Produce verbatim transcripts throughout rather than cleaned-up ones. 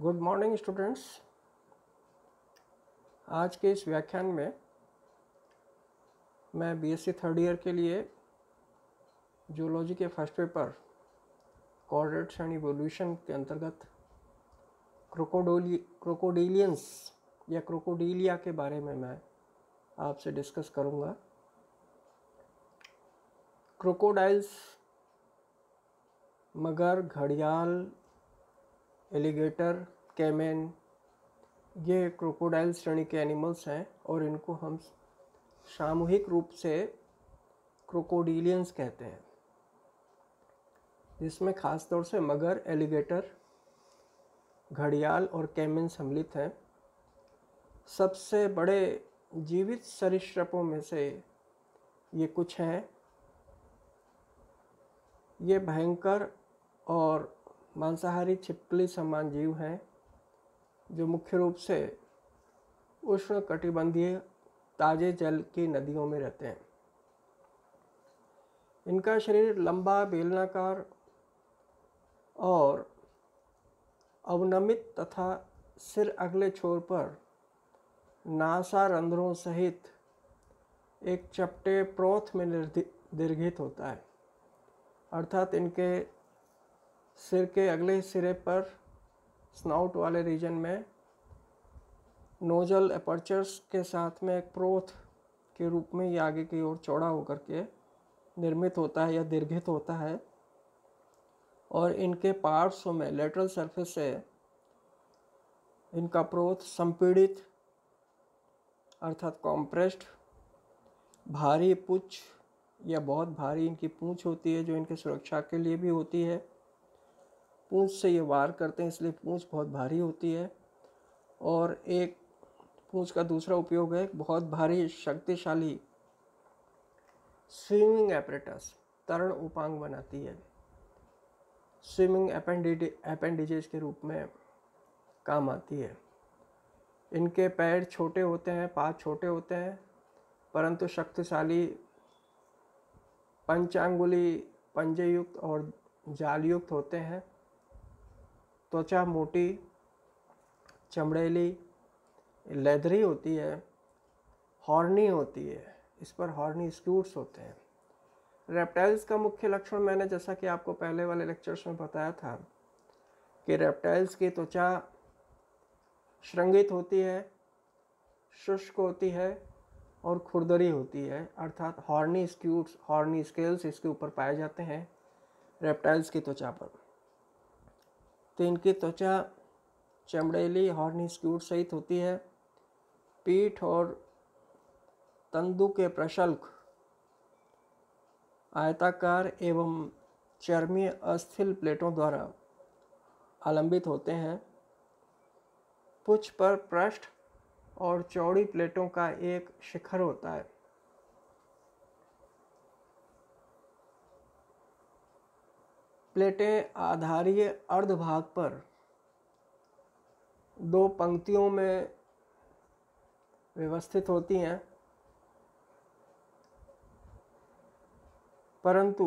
Good morning students. आज के इस व्याख्यान में मैं बीएससी थर्ड ईयर के लिए जूलॉजी के first paper chordates and evolution के अंतर्गत क्रोकोडोली क्रोकोडीलियंस या क्रोकोडीलिया के बारे में मैं आपसे डिस्कस करूंगा। क्रोकोडाइल्स मगर, घड़ियाल, एलिगेटर, कैमेन ये क्रोकोडाइल श्रेणी के एनिमल्स हैं और इनको हम सामूहिक रूप से क्रोकोडीलियंस कहते हैं, जिसमें खास तौर से मगर, एलिगेटर, घड़ियाल और कैमेन सम्मिलित हैं। सबसे बड़े जीवित सरीसृपों में से ये कुछ हैं। ये भयंकर और मांसाहारी छिपकली समान जीव हैं जो मुख्य रूप से उष्ण कटिबंधीय ताजे जल की नदियों में रहते हैं। इनका शरीर लंबा, बेलनाकार और अवनमित तथा सिर अगले छोर पर नासा रंध्रों सहित एक चपटे प्रोथ में दीर्घित होता है, अर्थात इनके सिर के अगले सिरे पर स्नाउट वाले रीजन में नोजल एपर्चर्स के साथ में एक प्रोथ के रूप में ये आगे की ओर चौड़ा होकर के निर्मित होता है या दीर्घित होता है, और इनके पार्श्व में लेटरल सरफेस से इनका प्रोथ संपीड़ित अर्थात कॉम्प्रेस्ड भारी पुच्छ या बहुत भारी इनकी पूंछ होती है, जो इनके सुरक्षा के लिए भी होती है। पूंछ से ये वार करते हैं, इसलिए पूंछ बहुत भारी होती है। और एक पूंछ का दूसरा उपयोग है बहुत भारी शक्तिशाली स्विमिंग एपरेटस, तरण उपांग बनाती है, स्विमिंग एपेंडिजेज के रूप में काम आती है। इनके पैर छोटे होते हैं, पाँव छोटे होते हैं, परंतु शक्तिशाली पंचांगुली पंजेयुक्त और जालयुक्त होते हैं। त्वचा मोटी, चमड़ेली, लेदरी होती है, हॉर्नी होती है, इस पर हॉर्नी स्क्यूट्स होते हैं। रेप्टाइल्स का मुख्य लक्षण मैंने जैसा कि आपको पहले वाले लेक्चर्स में बताया था कि रेप्टाइल्स की त्वचा श्रृंगित होती है, शुष्क होती है और खुरदरी होती है, अर्थात हॉर्नी स्क्यूट्स, हॉर्नी स्केल्स इसके ऊपर पाए जाते हैं रेप्टाइल्स की त्वचा पर। तो इनकी त्वचा चमड़ेली, हॉर्नी स्क्यूट सहित होती है। पीठ और तंदु के प्रशल्क आयताकार एवं चर्मीय अस्थिल प्लेटों द्वारा आलंबित होते हैं। पुच्छ पर पृष्ठ और चौड़ी प्लेटों का एक शिखर होता है। प्लेटें आधारीय अर्धभाग पर दो पंक्तियों में व्यवस्थित होती हैं, परंतु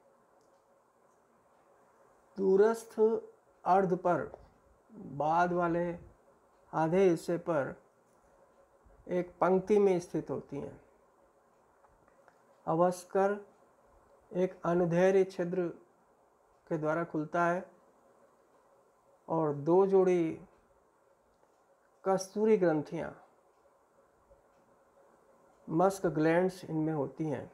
दूरस्थ अर्ध पर, बाद वाले आधे हिस्से पर एक पंक्ति में स्थित होती हैं। अवस्कर एक अनुदैर्ध्य छिद्र के द्वारा खुलता है और दो जोड़ी कस्तूरी ग्रंथियां, मस्क ग्लैंड्स इनमें होती हैं।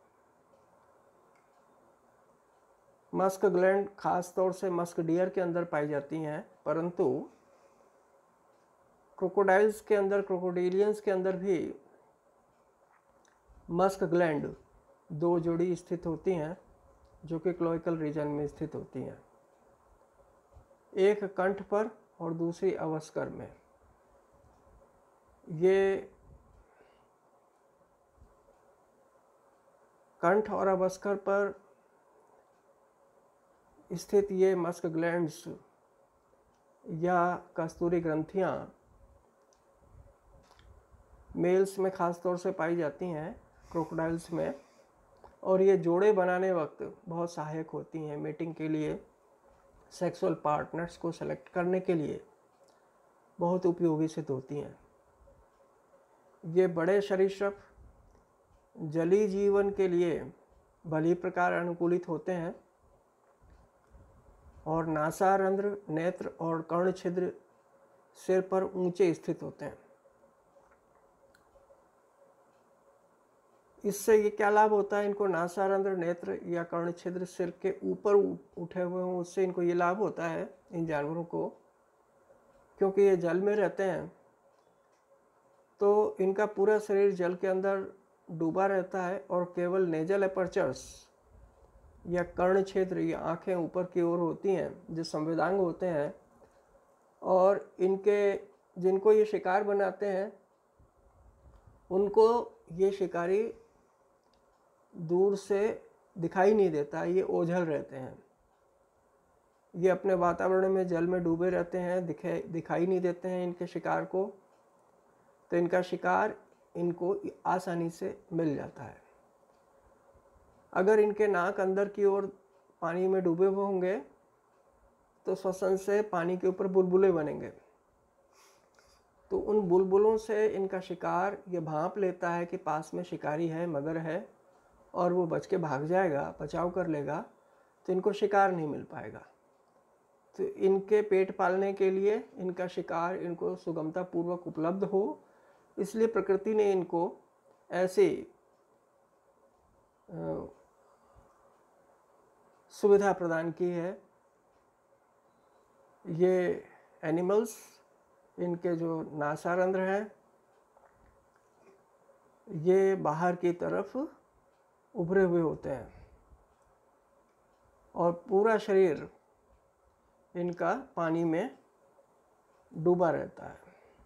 मस्क ग्लैंड खास तौर से मस्क डियर के अंदर पाई जाती हैं, परंतु क्रोकोडाइल्स के अंदर, क्रोकोडीलियंस के अंदर भी मस्क ग्लैंड दो जोड़ी स्थित होती हैं, जो कि क्लोइकल रीजन में स्थित होती हैं, एक कंठ पर और दूसरी अवस्कर में। ये कंठ और अवस्कर पर स्थित ये मस्क ग्लैंड्स या कस्तूरी ग्रंथियां मेल्स में खास तौर से पाई जाती हैं, क्रोकोडाइल्स में, और ये जोड़े बनाने वक्त बहुत सहायक होती हैं। मीटिंग के लिए सेक्सुअल पार्टनर्स को सेलेक्ट करने के लिए बहुत उपयोगी सिद्ध होती हैं। ये बड़े सरीसृप जलीय जीवन के लिए भली प्रकार अनुकूलित होते हैं और नासारंध्र, नेत्र और कर्ण छिद्र सिर पर ऊंचे स्थित होते हैं। इससे ये क्या लाभ होता है इनको? नासारंध्र, नेत्र या कर्ण छिद्र सिर के ऊपर उठे हुए हों, उससे इनको ये लाभ होता है इन जानवरों को, क्योंकि ये जल में रहते हैं तो इनका पूरा शरीर जल के अंदर डूबा रहता है और केवल नेजल एपर्चर्स या कर्ण क्षेत्र या आंखें ऊपर की ओर होती हैं, जो संवेदांग होते हैं, और इनके जिनको ये शिकार बनाते हैं उनको ये शिकारी दूर से दिखाई नहीं देता, ये ओझल रहते हैं। ये अपने वातावरण में जल में डूबे रहते हैं, दिखे दिखाई नहीं देते हैं इनके शिकार को, तो इनका शिकार इनको आसानी से मिल जाता है। अगर इनके नाक अंदर की ओर पानी में डूबे हुए होंगे तो श्वसन से पानी के ऊपर बुलबुले बनेंगे, तो उन बुलबुलों से इनका शिकार ये भांप लेता है कि पास में शिकारी है, मगर है, और वो बच के भाग जाएगा, बचाव कर लेगा, तो इनको शिकार नहीं मिल पाएगा। तो इनके पेट पालने के लिए इनका शिकार इनको सुगमता पूर्वक उपलब्ध हो, इसलिए प्रकृति ने इनको ऐसी सुविधा प्रदान की है। ये एनिमल्स, इनके जो नासारंध्र हैं ये बाहर की तरफ उभरे हुए होते हैं और पूरा शरीर इनका पानी में डूबा रहता है।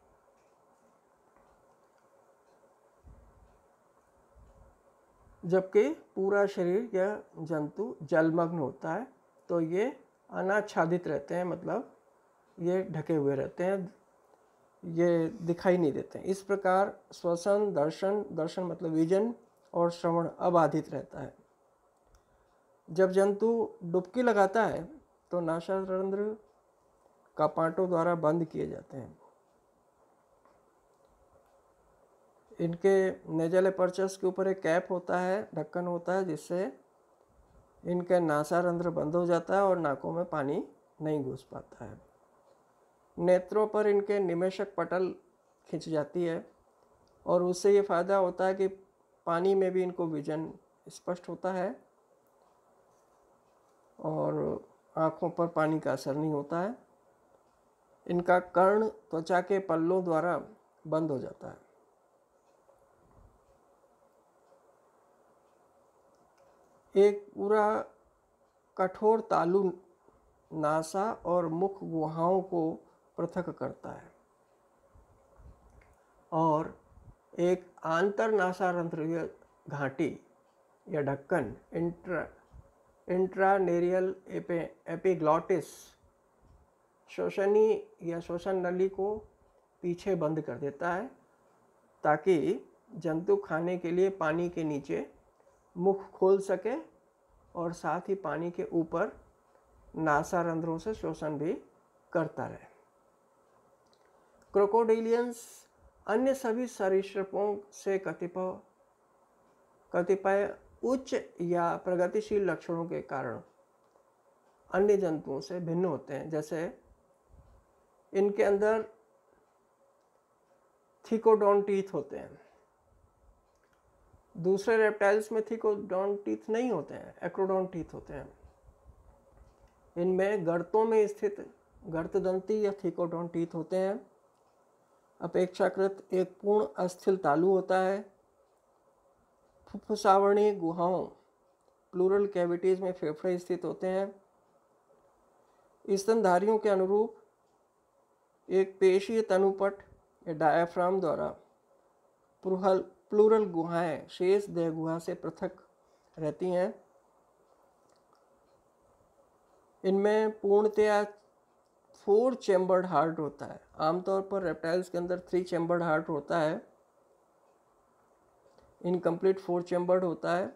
जबकि पूरा शरीर यह जंतु जलमग्न होता है तो ये अनाच्छादित रहते हैं, मतलब ये ढके हुए रहते हैं, ये दिखाई नहीं देते हैं। इस प्रकार श्वसन, दर्शन दर्शन मतलब विजन और श्रवण अबाधित रहता है। जब जंतु डुबकी लगाता है तो नासारंध्र कपाटों द्वारा बंद किए जाते हैं। इनके नेजल एपर्चर्स के ऊपर एक कैप होता है, ढक्कन होता है, जिससे इनके नासारंध्र बंद हो जाता है और नाकों में पानी नहीं घुस पाता है। नेत्रों पर इनके निमेषक पटल खिंच जाती है और उससे ये फायदा होता है कि पानी में भी इनको विजन स्पष्ट होता है और आँखों पर पानी का असर नहीं होता है। इनका कर्ण त्वचा के पल्लों द्वारा बंद हो जाता है। एक पूरा कठोर तालु नासा और मुख गुहाओं को पृथक करता है और एक आंतर नासारंध्रीय घाटी या ढक्कन इंट्रा इंट्रानेरियल एपे एपिग्लॉटिस श्वसनी या श्वसन नली को पीछे बंद कर देता है, ताकि जंतु खाने के लिए पानी के नीचे मुख खोल सके और साथ ही पानी के ऊपर नासारंध्रों से श्वसन भी करता रहे। क्रोकोडिलियंस अन्य सभी सरीसृपों से कतिपय कतिपय उच्च या प्रगतिशील लक्षणों के कारण अन्य जंतुओं से भिन्न होते हैं। जैसे इनके अंदर थिकोडॉन टीथ होते हैं, दूसरे रेप्टाइल्स में थिकोडॉन टीथ नहीं होते हैं, एक्रोडॉन टीथ होते हैं। इनमें गर्तों में स्थित गर्तदंती या थिकोडॉन टीथ होते हैं। अपेक्षाकृत एक पूर्ण अस्थिल तालु होता है। फुफ्फुसावरणी गुहाओं प्लूरल कैविटीज में फेफड़े स्थित होते हैं। स्तनधारियों के अनुरूप एक पेशीय तनुपट या डायाफ्राम द्वारा प्लूरल प्लूरल गुहाएं शेष देह गुहा से पृथक रहती हैं। इनमें पूर्णतया फोर चैम्बर्ड हार्ट होता है। आमतौर पर रेप्टाइल्स के अंदर थ्री चैम्बर्ड हार्ट होता है, इनकम्प्लीट फोर चैम्बर्ड होता है।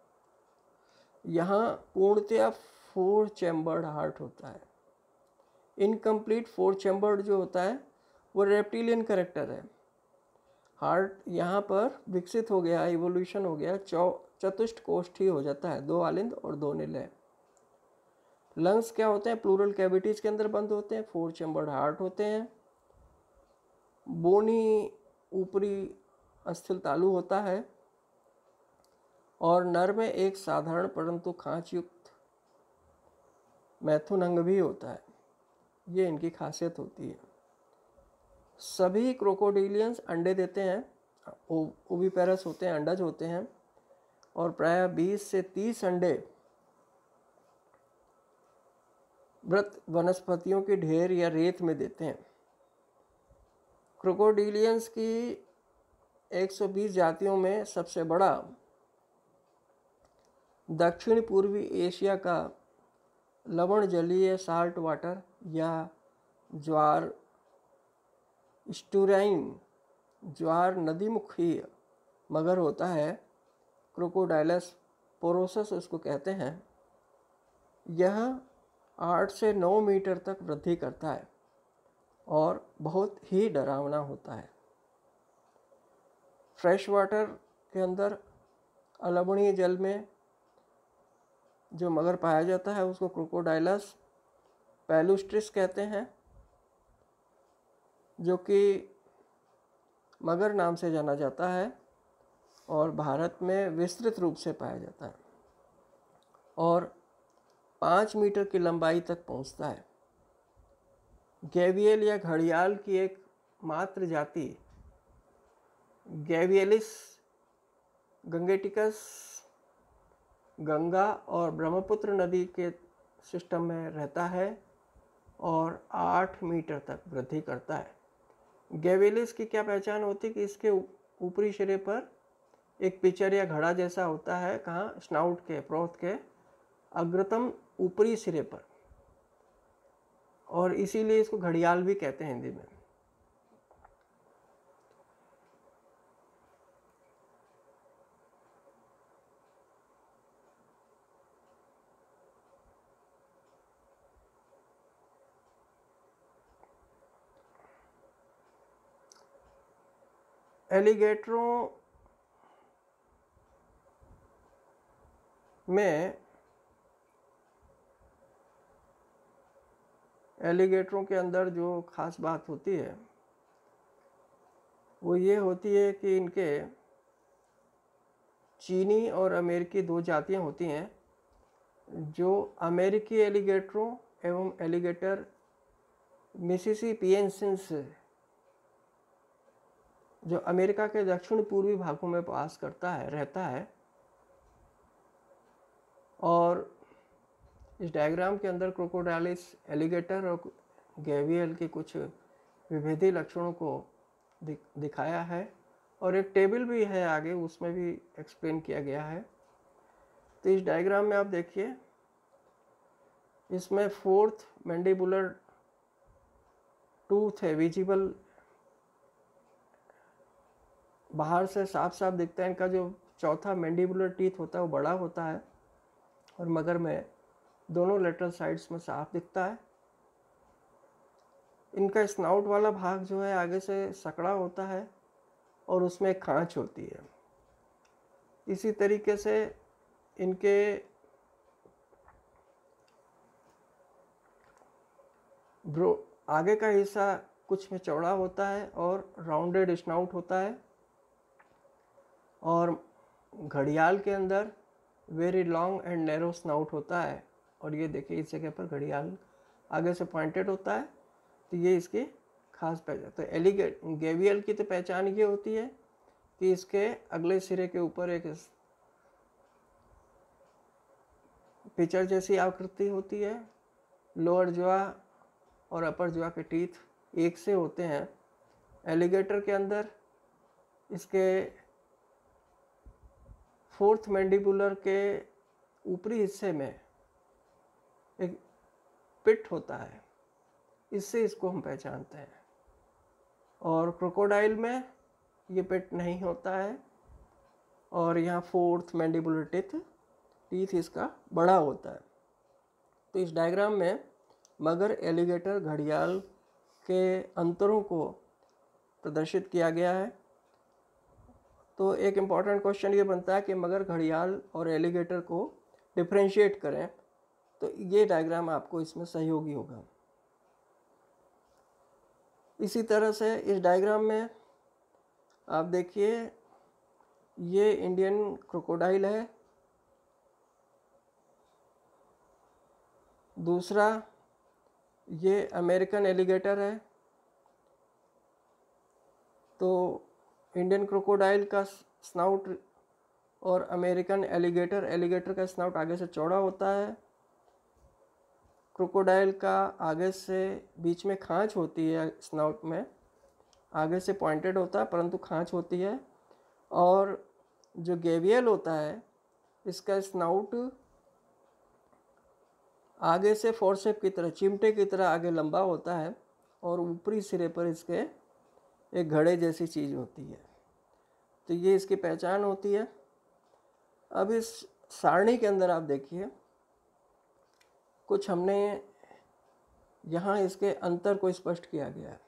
यहाँ पूर्णतया फोर चैम्बर्ड हार्ट होता है। इनकम्प्लीट फोर चैम्बर्ड जो होता है वो रेप्टिलियन कैरेक्टर है। हार्ट यहाँ पर विकसित हो गया, इवोल्यूशन हो गया, चौ चतुष्ट कोष्ठी हो जाता है, दो आलिंद और दो निलय। लंग्स क्या होते हैं? प्लूरल कैविटीज के अंदर बंद होते हैं। फोर चैम्बर्ड हार्ट होते हैं। बोनी ऊपरी अस्थिल तालु होता है और नर में एक साधारण परंतु खांच युक्त मैथुन अंग भी होता है। ये इनकी खासियत होती है। सभी क्रोकोडिलियंस अंडे देते हैं, ओविपेरस होते हैं, अंडज होते हैं और प्रायः बीस से तीस अंडे मृत वनस्पतियों की ढेर या रेत में देते हैं। क्रोकोडिलियंस की एक सौ बीस जातियों में सबसे बड़ा दक्षिण पूर्वी एशिया का लवण जलीय साल्ट वाटर या ज्वार स्टूराइन ज्वार नदीमुखी मगर होता है। क्रोकोडाइलस पोरोसस उसको कहते हैं। यह आठ से नौ मीटर तक वृद्धि करता है और बहुत ही डरावना होता है। फ्रेश वाटर के अंदर अलवणीय जल में जो मगर पाया जाता है उसको क्रोकोडाइलस पैलुस्ट्रिस कहते हैं, जो कि मगर नाम से जाना जाता है और भारत में विस्तृत रूप से पाया जाता है और पाँच मीटर की लंबाई तक पहुंचता है। गैवियल या घड़ियाल की एक मात्र जाति गैवियलिस गंगेटिकस गंगा और ब्रह्मपुत्र नदी के सिस्टम में रहता है और आठ मीटर तक वृद्धि करता है। गैवियलिस की क्या पहचान होती है कि इसके ऊपरी सिरे पर एक पिचर या घड़ा जैसा होता है, कहाँ? स्नाउट के, प्रोथ के अग्रतम ऊपरी सिरे पर, और इसीलिए इसको घड़ियाल भी कहते हैं हिंदी में। एलिगेटरों में एलिगेटरों के अंदर जो खास बात होती है वो ये होती है कि इनके चीनी और अमेरिकी दो जातियां होती हैं। जो अमेरिकी एलिगेटरों एवं एलिगेटर मिसिसिपिएंसिस जो अमेरिका के दक्षिण पूर्वी भागों में वास करता है, रहता है, और इस डायग्राम के अंदर क्रोकोडाइलिस एलिगेटर और गैवियल के कुछ विभेदी लक्षणों को दिखाया है और एक टेबल भी है आगे, उसमें भी एक्सप्लेन किया गया है। तो इस डायग्राम में आप देखिए, इसमें फोर्थ मैंडिबुलर टूथ है, विजिबल, बाहर से साफ साफ दिखता है। इनका जो चौथा मैंडिबुलर टीथ होता है वो बड़ा होता है और मगर में दोनों लेटरल साइड्स में साफ दिखता है। इनका स्नाउट वाला भाग जो है आगे से सकड़ा होता है और उसमें एक खांच होती है। इसी तरीके से इनके ब्रो आगे का हिस्सा कुछ में चौड़ा होता है और राउंडेड स्नाउट होता है, और घड़ियाल के अंदर very long and narrow snout होता है। और ये देखिए इस जगह पर घड़ियाल आगे से पॉइंटेड होता है, तो ये इसकी खास पहचान। तो एलिगेट गैवियल की तो पहचान ये होती है कि इसके अगले सिरे के ऊपर एक पिचर जैसी आकृति होती है। लोअर ज्वा और अपर ज्वा के टीथ एक से होते हैं। एलिगेटर के अंदर इसके फोर्थ मैंडिबुलर के ऊपरी हिस्से में एक पिट होता है, इससे इसको हम पहचानते हैं। और क्रोकोडाइल में ये पिट नहीं होता है और यहाँ फोर्थ मैंडिबुलर टीथ टीथ इसका बड़ा होता है। तो इस डायग्राम में मगर, एलिगेटर, घड़ियाल के अंतरों को प्रदर्शित किया गया है। तो एक इम्पॉर्टेंट क्वेश्चन ये बनता है कि मगर, घड़ियाल और एलिगेटर को डिफ्रेंशिएट करें, तो ये डायग्राम आपको इसमें सहयोगी होगा। इसी तरह से इस डायग्राम में आप देखिए, ये इंडियन क्रोकोडाइल है, दूसरा ये अमेरिकन एलिगेटर है। तो इंडियन क्रोकोडाइल का स्नाउट और अमेरिकन एलिगेटर एलिगेटर का स्नाउट आगे से चौड़ा होता है। क्रोकोडाइल का आगे से बीच में खांच होती है, स्नाउट में आगे से पॉइंटेड होता है परंतु खांच होती है। और जो गेवियल होता है, इसका स्नाउट आगे से फोरसेप की तरह, चिमटे की तरह आगे लंबा होता है और ऊपरी सिरे पर इसके एक घड़े जैसी चीज़ होती है। तो ये इसकी पहचान होती है। अब इस सारणी के अंदर आप देखिए, कुछ हमने यहाँ इसके अंतर को स्पष्ट किया गया है।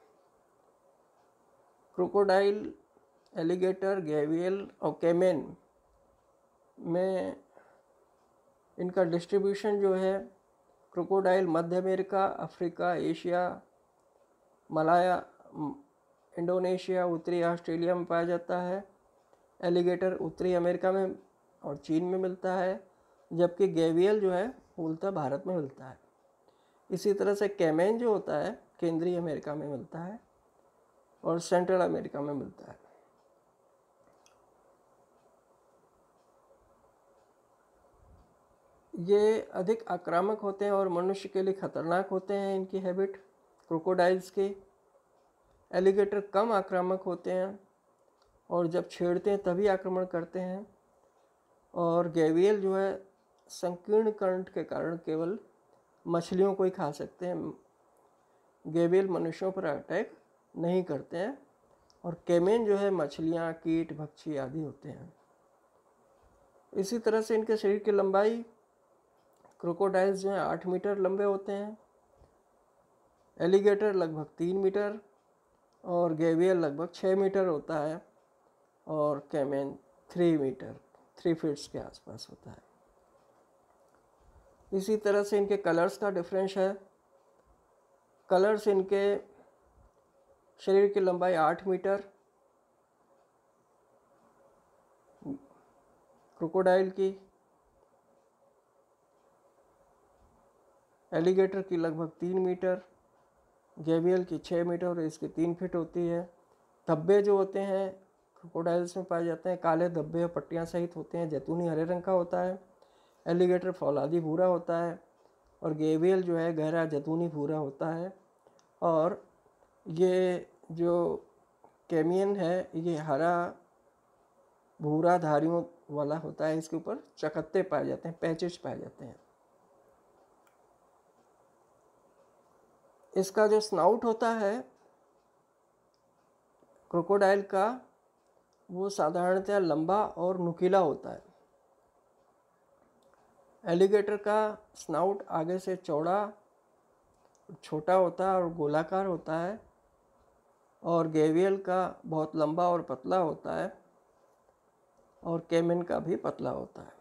क्रोकोडाइल, एलिगेटर, गेवियल और कैमेन में इनका डिस्ट्रीब्यूशन जो है, क्रोकोडाइल मध्य America, Africa, Asia, Malaya, Indonesia, उत्तरी ऑस्ट्रेलिया में पाया जाता है। एलिगेटर उत्तरी अमेरिका में और चीन में मिलता है, जबकि गेवियल जो है मूलतः भारत में मिलता है। इसी तरह से कैमेन जो होता है केंद्रीय अमेरिका में मिलता है और सेंट्रल अमेरिका में मिलता है। ये अधिक आक्रामक होते हैं और मनुष्य के लिए खतरनाक होते हैं, इनकी हैबिट क्रोकोडाइल्स की। एलिगेटर कम आक्रामक होते हैं और जब छेड़ते हैं तभी आक्रमण करते हैं। और गेवियल जो है संकीर्ण करंट के कारण केवल मछलियों को ही खा सकते हैं, गेवियल मनुष्यों पर अटैक नहीं करते हैं। और कैमेन जो है मछलियाँ, कीट, भक्षी आदि होते हैं। इसी तरह से इनके शरीर की लंबाई, क्रोकोडाइल्स जो है आठ मीटर लंबे होते हैं, एलिगेटर लगभग तीन मीटर और गेवियल लगभग छः मीटर होता है और caiman three metre three feets के आसपास होता है। इसी तरह से इनके कलर्स का डिफरेंस है। कलर्स, इनके शरीर की लंबाई आठ मीटर, क्रोकोडाइल की, एलिगेटर की लगभग तीन मीटर, गेवियल की छः मीटर और इसकी तीन फीट होती है। धब्बे जो होते हैं क्रोकोडाइल्स में पाए जाते हैं, काले धब्बे और पट्टियाँ सहित होते हैं। जैतूनी हरे रंग का होता है। एलिगेटर फौलादी भूरा होता है और गेवियल जो है गहरा जैतूनी भूरा होता है। और ये जो कैमियन है ये हरा भूरा धारियों वाला होता है, इसके ऊपर चकत्ते पाए जाते हैं, पैचेस पाए जाते हैं। इसका जो स्नाउट होता है क्रोकोडाइल का, वो साधारणतः लंबा और नुकीला होता है। एलिगेटर का स्नाउट आगे से चौड़ा, छोटा होता है और गोलाकार होता है और गेवियल का बहुत लंबा और पतला होता है और कैमेन का भी पतला होता है।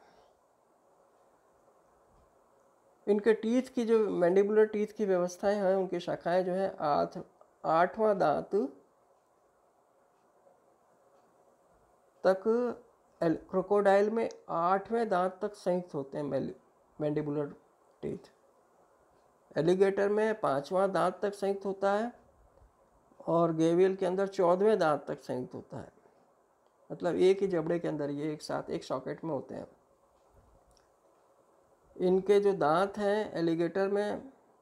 इनके टीथ की जो मैंडिबुलर टीथ की व्यवस्थाएं हैं, उनकी शाखाएं जो है आठ आठवां दांत तक, क्रोकोडाइल में आठवें दांत तक संयुक्त होते हैं मैंडिबुलर टीथ। एलिगेटर में पांचवां दांत तक संयुक्त होता है और गेवियल के अंदर चौदहवें दांत तक संयुक्त होता है। मतलब एक ही जबड़े के अंदर ये एक साथ एक सॉकेट में होते हैं। इनके जो दांत हैं एलिगेटर में,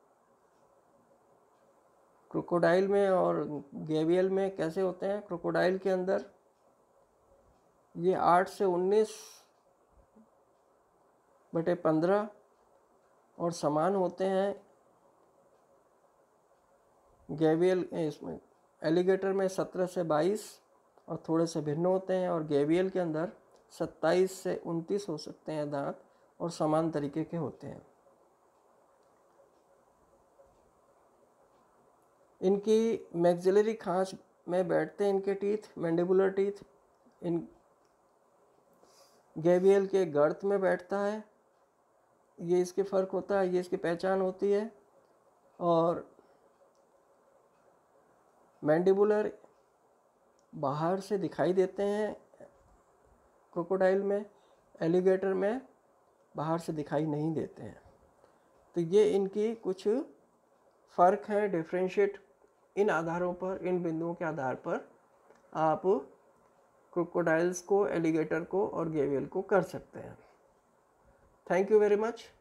क्रोकोडाइल में और गेवियल में कैसे होते हैं? क्रोकोडाइल के अंदर ये आठ से उन्नीस बटे पंद्रह और समान होते हैं। गेवियल इसमें एलिगेटर में सत्रह से बाईस और थोड़े से भिन्न होते हैं और गेवियल के अंदर सत्ताईस से उनतीस हो सकते हैं दांत और समान तरीके के होते हैं। इनकी मैक्सिलरी खांच में बैठते हैं इनके टीथ, मैंडिबुलर टीथ। इन गैबियल के गर्त में बैठता है, ये इसके फ़र्क होता है, ये इसकी पहचान होती है। और मैंडिबुलर बाहर से दिखाई देते हैं क्रोकोडाइल में, एलिगेटर में बाहर से दिखाई नहीं देते हैं। तो ये इनकी कुछ फ़र्क है, डिफ्रेंशिएट इन आधारों पर, इन बिंदुओं के आधार पर आप क्रोकोडाइल्स को, एलिगेटर को और गैबियल को कर सकते हैं। Thank you very much.